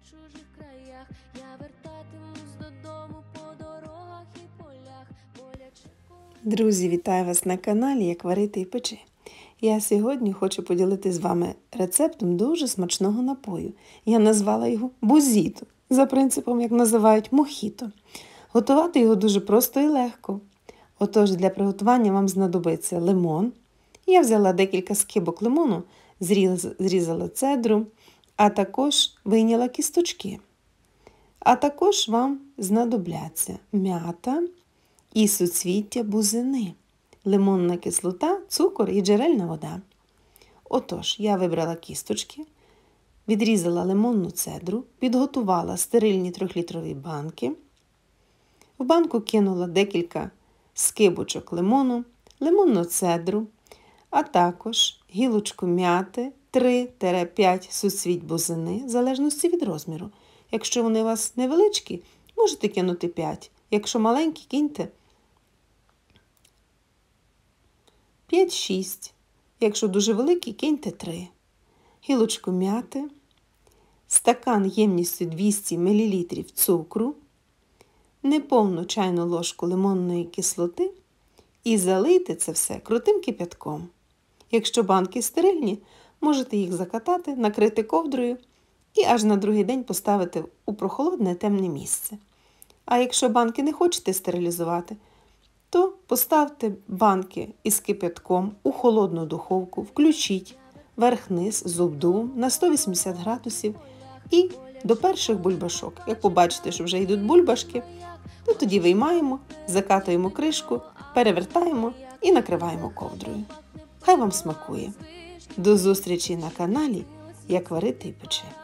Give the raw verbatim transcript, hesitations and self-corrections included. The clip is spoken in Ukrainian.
чужих краях. Я вертатимусь додому по дорогах і полях. Боляче коли... Друзі, вітаю вас на каналі «Як варити і печи». Я сьогодні хочу поділитися з вами рецептом дуже смачного напою. Я назвала його бузіто, за принципом, як називають мохіто. Готувати його дуже просто і легко. Отож, для приготування вам знадобиться лимон. Я взяла декілька скибок лимону, зрізала цедру, а також вийняла кісточки. А також вам знадобляться м'ята і суцвіття бузини, лимонна кислота, цукор і джерельна вода. Отож, я вибрала кісточки, відрізала лимонну цедру, підготувала стерильні трьохлітрові банки. В банку кинула декілька скибочок лимону, лимонну цедру, а також гілочку м'яти, три-п'ять суцвіть бузини, в залежності від розміру. Якщо вони у вас невеличкі, можете кинути п'ять. Якщо маленькі, киньте п'ять-шість. Якщо дуже великі, киньте три. Гілочку м'яти, стакан ємністю двісті мілілітрів цукру, неповну чайну ложку лимонної кислоти і залийте це все крутим кип'ятком. Якщо банки стерильні, можете їх закатати, накрити ковдрою і аж на другий день поставити у прохолодне темне місце. А якщо банки не хочете стерилізувати, то поставте банки із кип'ятком у холодну духовку, включіть верх-низ з обдувом на сто вісімдесят градусів і до перших бульбашок. Як побачите, що вже йдуть бульбашки, то тоді виймаємо, закатуємо кришку, перевертаємо і накриваємо ковдрою. Хай вам смакує! До зустрічі на каналі «Як варити і печи».